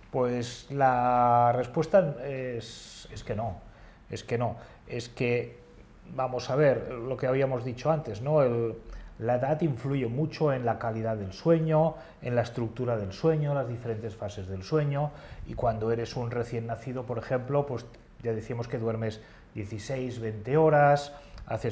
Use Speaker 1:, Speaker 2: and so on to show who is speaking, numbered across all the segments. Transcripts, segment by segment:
Speaker 1: Pues la respuesta es que no, es que no, es que, vamos a ver, lo que habíamos dicho antes, ¿no? La edad influye mucho en la calidad del sueño, en la estructura del sueño, las diferentes fases del sueño, y cuando eres un recién nacido, por ejemplo, pues ya decíamos que duermes 16, 20 horas, haces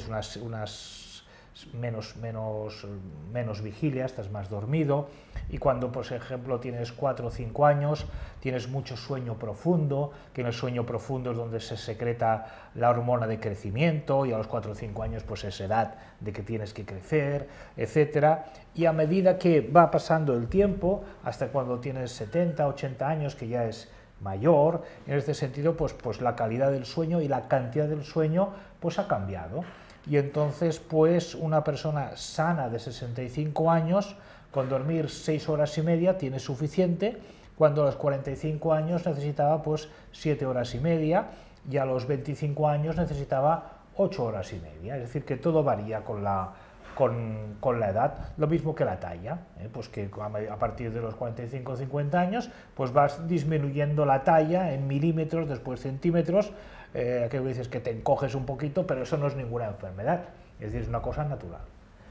Speaker 1: menos vigilia, estás más dormido, y cuando, por ejemplo, tienes 4 o 5 años, tienes mucho sueño profundo, que en el sueño profundo es donde se secreta la hormona de crecimiento, y a los 4 o 5 años pues es edad de que tienes que crecer, etcétera, y a medida que va pasando el tiempo, hasta cuando tienes 70, 80 años, que ya es mayor, en este sentido pues la calidad del sueño y la cantidad del sueño pues ha cambiado. Y entonces, pues, una persona sana de 65 años, con dormir 6 horas y media, tiene suficiente, cuando a los 45 años necesitaba, pues, 7 horas y media, y a los 25 años necesitaba 8 horas y media. Es decir, que todo varía con la edad, lo mismo que la talla, pues que a partir de los 45 o 50 años, pues vas disminuyendo la talla en milímetros, después centímetros, que dices que te encoges un poquito, pero eso no es ninguna enfermedad, es decir, es una cosa natural.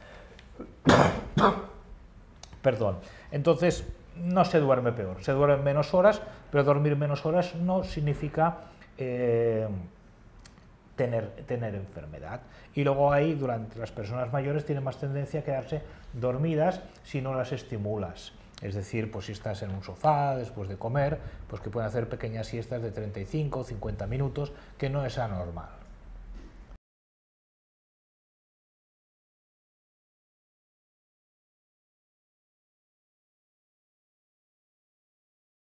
Speaker 1: Perdón. Entonces, no se duerme peor, se duermen menos horas, pero dormir menos horas no significa tener enfermedad. Y luego ahí, durante las personas mayores, tienen más tendencia a quedarse dormidas si no las estimulas. Es decir, pues si estás en un sofá después de comer, pues que pueden hacer pequeñas siestas de 35 o 50 minutos, que no es anormal.